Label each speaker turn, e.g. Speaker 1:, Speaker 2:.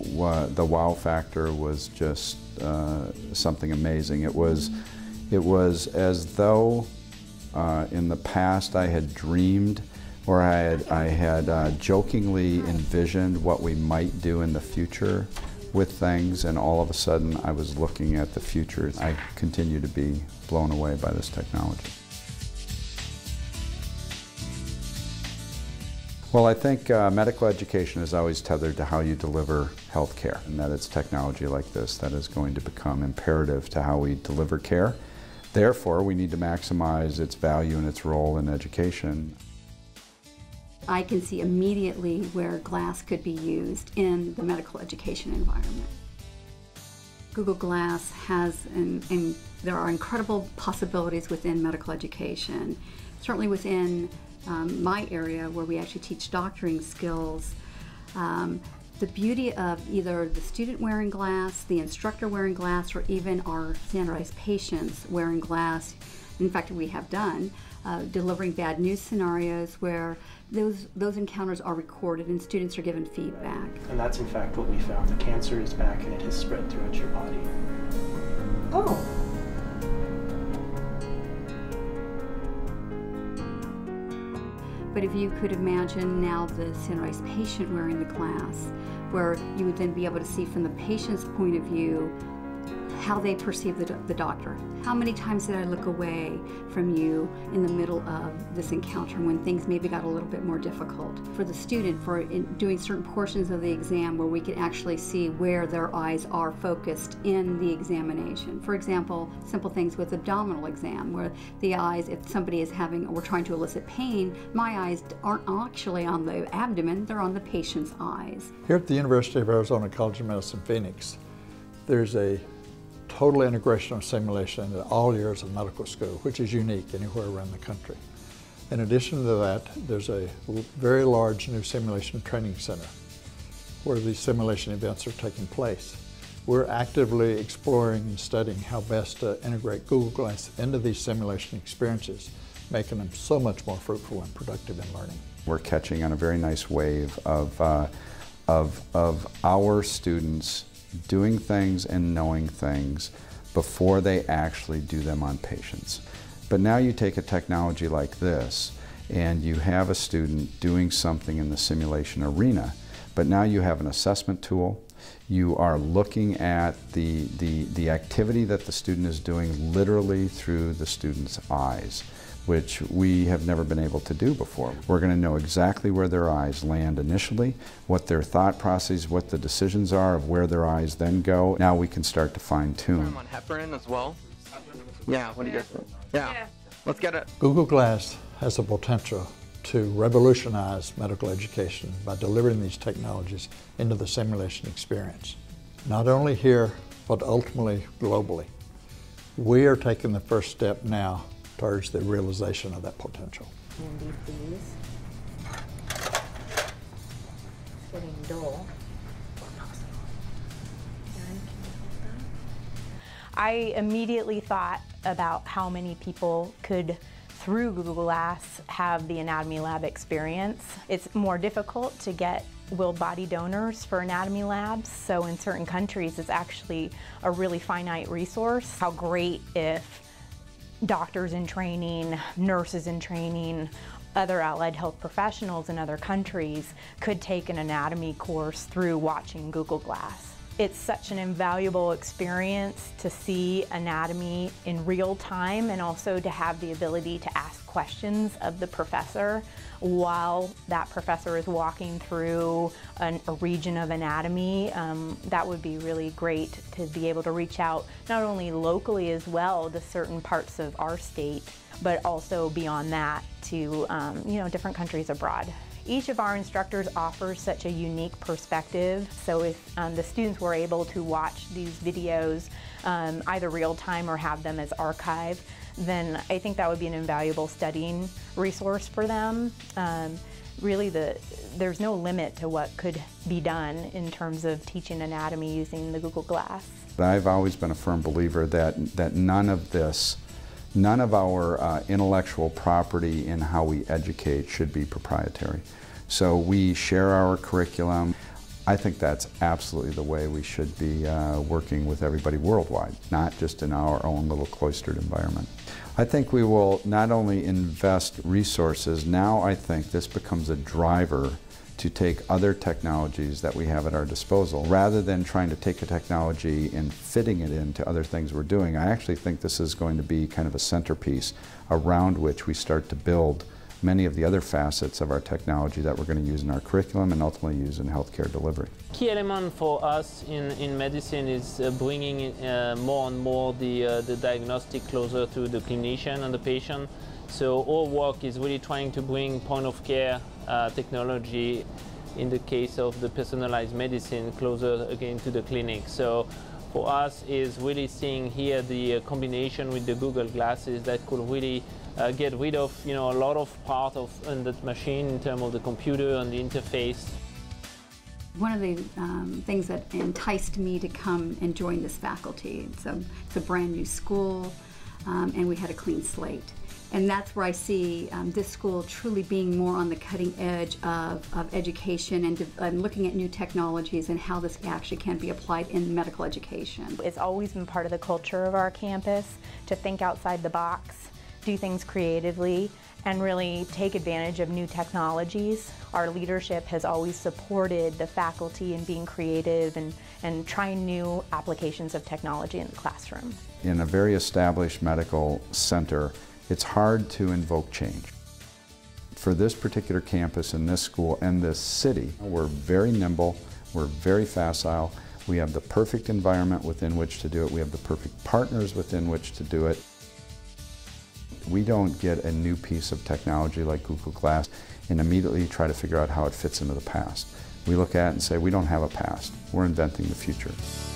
Speaker 1: the wow factor was just something amazing. It was as though in the past I had dreamed, or I had jokingly envisioned what we might do in the future with things, and all of a sudden I was looking at the future. I continue to be blown away by this technology. Well, I think medical education is always tethered to how you deliver health care, and that it's technology like this that is going to become imperative to how we deliver care. Therefore, we need to maximize its value and its role in education.
Speaker 2: I can see immediately where glass could be used in the medical education environment. Google Glass has, and there are incredible possibilities within medical education, certainly within my area where we actually teach doctoring skills. The beauty of either the student wearing glass, the instructor wearing glass, or even our standardized patients wearing glass, in fact we have done, delivering bad news scenarios where those encounters are recorded and students are given feedback.
Speaker 3: And that's in fact what we found. The cancer is back and it has spread throughout your body.
Speaker 2: Oh. But if you could imagine now the standardized patient wearing the glass, where you would then be able to see from the patient's point of view how they perceive the doctor. How many times did I look away from you in the middle of this encounter when things maybe got a little bit more difficult? For the student, for doing certain portions of the exam where we could actually see where their eyes are focused in the examination. For example, simple things with abdominal exam, where the eyes, if somebody is having, or we're trying to elicit pain, my eyes aren't actually on the abdomen, they're on the patient's eyes.
Speaker 4: Here at the University of Arizona College of Medicine, Phoenix, there's a total integration of simulation into all years of medical school, which is unique anywhere around the country. In addition to that, there's a very large new simulation training center where these simulation events are taking place. We're actively exploring and studying how best to integrate Google Glass into these simulation experiences, making them so much more fruitful and productive in learning.
Speaker 1: We're catching on a very nice wave of our students doing things and knowing things before they actually do them on patients. But now you take a technology like this and you have a student doing something in the simulation arena, but now you have an assessment tool. You are looking at the activity that the student is doing literally through the student's eyes, which we have never been able to do before. We're going to know exactly where their eyes land initially, what their thought process, what the decisions are of where their eyes then go. Now we can start to fine-tune.
Speaker 5: On heparin as well? Yeah, what do you guys think? Yeah, let's get it.
Speaker 4: Google Glass has the potential to revolutionize medical education by delivering these technologies into the simulation experience. Not only here, but ultimately globally. We are taking the first step now towards the realization of that potential.
Speaker 6: Handy, please. Getting dull.
Speaker 7: I immediately thought about how many people could, through Google Glass, have the anatomy lab experience. It's more difficult to get willed body donors for anatomy labs, so in certain countries it's actually a really finite resource. How great if doctors in training, nurses in training, other allied health professionals in other countries could take an anatomy course through watching Google Glass. It's such an invaluable experience to see anatomy in real time and also to have the ability to ask questions of the professor while that professor is walking through a region of anatomy. That would be really great to be able to reach out not only locally as well to certain parts of our state, but also beyond that to different countries abroad. Each of our instructors offers such a unique perspective, so if the students were able to watch these videos either real time or have them as archive, then I think that would be an invaluable studying resource for them. Really, there's no limit to what could be done in terms of teaching anatomy using the Google Glass.
Speaker 1: I've always been a firm believer that none of our intellectual property in how we educate should be proprietary. So we share our curriculum. I think that's absolutely the way we should be working with everybody worldwide, not just in our own little cloistered environment. I think we will not only invest resources, now I think this becomes a driver to take other technologies that we have at our disposal. Rather than trying to take a technology and fitting it into other things we're doing, I actually think this is going to be kind of a centerpiece around which we start to build many of the other facets of our technology that we're going to use in our curriculum and ultimately use in healthcare delivery.
Speaker 8: Key element for us in medicine is bringing more and more the diagnostic closer to the clinician and the patient. So our work is really trying to bring point of care technology, in the case of the personalized medicine, closer again to the clinic. So for us is really seeing here the combination with the Google glasses that could really get rid of a lot of part of that machine in terms of the computer and the interface.
Speaker 2: One of the things that enticed me to come and join this faculty, it's a brand new school, and we had a clean slate. And that's where I see this school truly being more on the cutting edge of education and looking at new technologies and how this actually can be applied in medical education.
Speaker 7: It's always been part of the culture of our campus to think outside the box, do things creatively, and really take advantage of new technologies. Our leadership has always supported the faculty in being creative and trying new applications of technology in the classroom.
Speaker 1: In a very established medical center, it's hard to invoke change. For this particular campus and this school and this city, we're very nimble, we're very facile, we have the perfect environment within which to do it, we have the perfect partners within which to do it. We don't get a new piece of technology like Google Glass and immediately try to figure out how it fits into the past. We look at it and say, we don't have a past, we're inventing the future.